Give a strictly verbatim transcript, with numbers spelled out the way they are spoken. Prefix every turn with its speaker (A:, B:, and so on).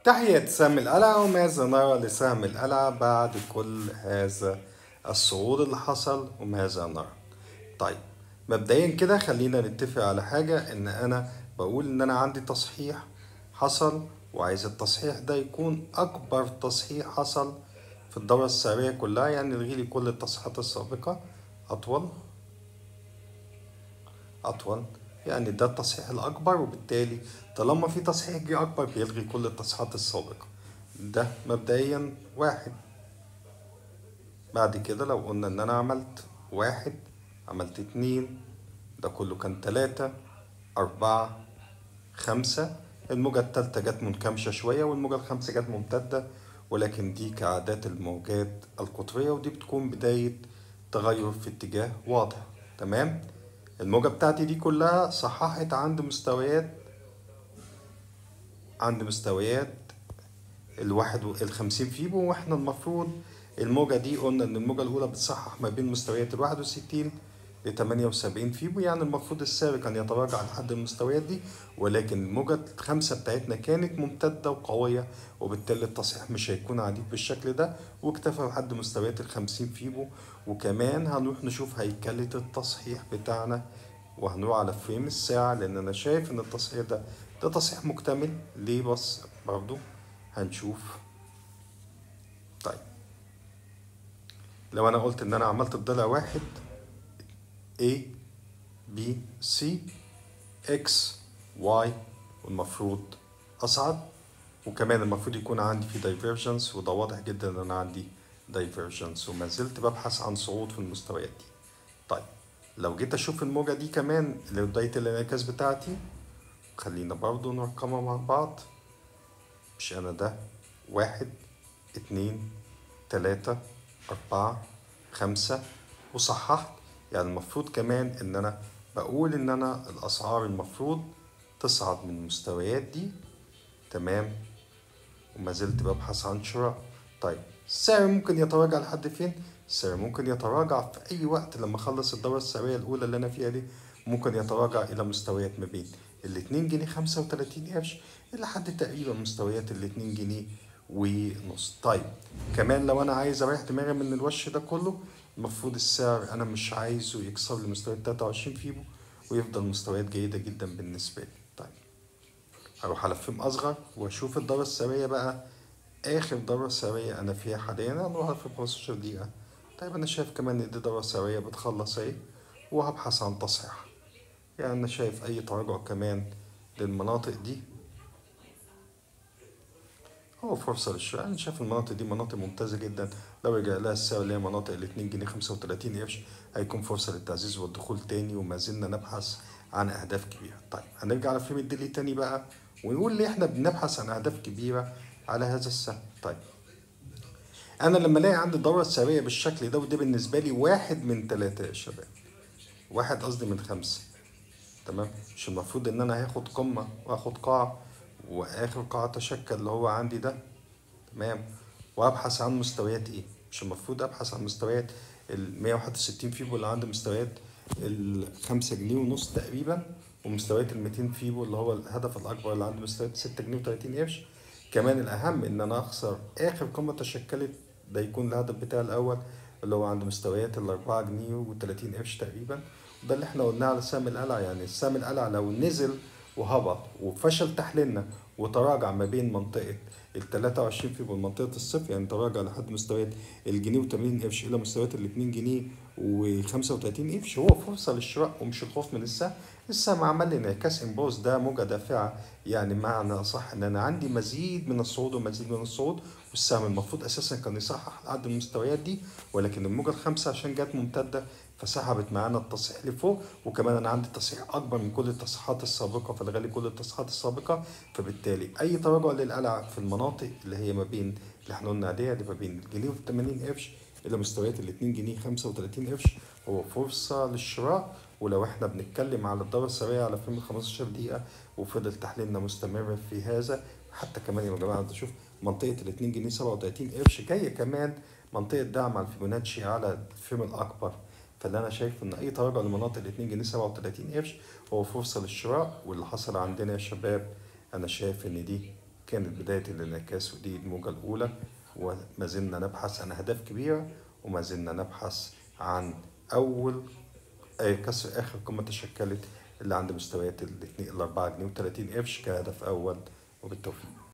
A: تحية سهم القلعة، وماذا نرى لسهم القلعة بعد كل هذا الصعود اللي حصل وماذا نرى؟ طيب، مبدئيا كده خلينا نتفق على حاجة، ان انا بقول ان انا عندي تصحيح حصل، وعايز التصحيح ده يكون اكبر تصحيح حصل في الدورة السعرية كلها، يعني نلغي لي كل التصحيحات السابقة. اطول أطول يعني ده التصحيح الأكبر، وبالتالي طالما في تصحيح جه أكبر بيلغي كل التصحيحات السابقة. ده مبدئيا واحد. بعد كده لو قلنا إن أنا عملت واحد، عملت اتنين، ده كله كان تلاتة، أربعة، خمسة. الموجة التالتة جت منكمشة شوية، والموجة الخامسة جت ممتدة، ولكن دي كعادات الموجات القطرية، ودي بتكون بداية تغير في اتجاه واضح. تمام. الموجة بتاعتي دي كلها صححت عند مستويات عند مستويات الواحد والخمسين فيبو، واحنا المفروض الموجة دي قلنا ان الموجة الاولى بتصحح ما بين مستويات الواحد وستين لتمانية وسبعين فيبو، يعني المفروض السعر كان يتراجع لحد المستويات دي، ولكن الموجة الخامسة بتاعتنا كانت ممتدة وقوية، وبالتالي التصحيح مش هيكون عنيف بالشكل ده، واكتفى لحد مستويات الخمسين فيبو. وكمان هنروح نشوف هيكلة التصحيح بتاعنا، وهنروح على فريم الساعة، لأن أنا شايف إن التصحيح ده ده تصحيح مكتمل. ليه؟ بس برضو هنشوف. طيب، لو أنا قلت إن أنا عملت الضلع واحد A B C X Y، والمفروض أصعد، وكمان المفروض يكون عندي في دايفرجنس، وده واضح جدا إن أنا عندي دايفرجنس، وما زلت ببحث عن صعود في المستويات دي. طيب، لو جيت أشوف الموجة دي كمان اللي بداية الانعكاس بتاعتي، خلينا برضو نرقمها مع بعض. مش أنا ده واحد، اتنين، تلاتة، أربعة، خمسة، وصححت، يعني المفروض كمان إن أنا بقول إن أنا الأسعار المفروض تصعد من المستويات دي. تمام. وما زلت ببحث عن شراء. طيب، السعر ممكن يتراجع لحد فين؟ السعر ممكن يتراجع في أي وقت لما أخلص الدورة السعرية الأولى اللي أنا فيها دي، ممكن يتراجع إلى مستويات ما بين الاتنين جنيه خمسة وتلاتين قرش إلى حد تقريبا مستويات الاتنين جنيه ونص. طيب، كمان لو أنا عايز أريح دماغي من الوش ده كله، المفروض السعر أنا مش عايزه يكسر لي مستويات تلاتة وعشرين فيبو، ويفضل مستويات جيدة جدا بالنسبة لي. طيب، هروح على فيلم أصغر وأشوف الدورة السعرية بقى. آخر دورة سعرية أنا فيها حاليا هنروح في خمستاشر دقيقة. طيب، أنا شايف كمان إن دي دورة سعرية بتخلص أهي، وهبحث عن تصحيح. يعني أنا شايف أي تراجع كمان للمناطق دي هو فرصة للشراء. أنا شايف المناطق دي مناطق ممتازة جدا، لو رجع لها السعر اللي هي مناطق الاتنين جنيه خمسة وتلاتين قرش، هيكون فرصة للتعزيز والدخول تاني، وما زلنا نبحث عن أهداف كبيرة. طيب، هنرجع لفيلم الديلي تاني بقى، ونقول ليه إحنا بنبحث عن أهداف كبيرة على هذا السهم. طيب، انا لما الاقي عندي الدوره السعريه بالشكل ده، وده بالنسبه لي واحد من ثلاثه يا شباب، واحد قصدي من خمسه. تمام. مش المفروض ان انا هاخد قمه واخد قاع، واخر قاع تشكل اللي هو عندي ده. تمام. وابحث عن مستويات ايه؟ مش المفروض ابحث عن مستويات ال مية وواحد وستين فيبو اللي عند مستويات ال خمسة جنيه ونص تقريبا، ومستويات ال ميتين فيبو اللي هو الهدف الاكبر اللي عند مستويات ستة جنيه وتلاتين قرش. كمان الاهم ان انا اخسر اخر قمه تشكلت، ده يكون الهدف بتاعي الاول اللي هو عند مستويات ال أربعة جنيه وتلاتين قرش تقريبا. ده اللي احنا قلناه على سهم القلعه، يعني سهم القلعه لو نزل وهبط وفشل تحليلنا وتراجع ما بين منطقه ال تلاتة وعشرين فيبو منطقة الصفر، يعني تراجع لحد مستويات الجنيه و80 قرش إلى مستويات ال اتنين جنيه و35 قرش، هو فرصة للشراء ومش الخوف من السهم. السهم عمل لي انعكاس امبوز، ده موجة دافعة، يعني معنى صح إن أنا عندي مزيد من الصعود ومزيد من الصعود، والسهم المفروض أساسا كان يصحح لحد المستويات دي، ولكن الموجة الخامسة عشان جت ممتدة فسحبت معانا التصحيح لفوق. وكمان انا عندي تصحيح اكبر من كل التصحيحات السابقه، فالغالي كل التصحيحات السابقه، فبالتالي اي تراجع للقلعه في المناطق اللي هي ما بين اللي احنا قلنا عليها، اللي ما بين الجنيه و80 قرش الى مستويات ال اتنين جنيه خمسة وتلاتين قرش، هو فرصه للشراء. ولو احنا بنتكلم على الدوره السريعه على فيلم خمستاشر دقيقه، وفضل تحليلنا مستمر في هذا، حتى كمان يا جماعه انتوا شوف منطقه ال اتنين جنيه سبعة وتلاتين قرش جايه كمان منطقه دعم على الفيبوناتشي على الفيلم الاكبر. فاللي انا شايف ان اي تراجع لمناطق ال اتنين جنيه سبعة وتلاتين قرش هو فرصه للشراء. واللي حصل عندنا يا شباب، انا شايف ان دي كانت بداية الانعكاس ودي الموجة الأولى، وما زلنا نبحث عن أهداف كبيرة، وما زلنا نبحث عن أول أي كسر آخر قمة تشكلت اللي عند مستويات الاتنين الأربعة جنيه وتلاتين قرش كهدف أول. وبالتوفيق.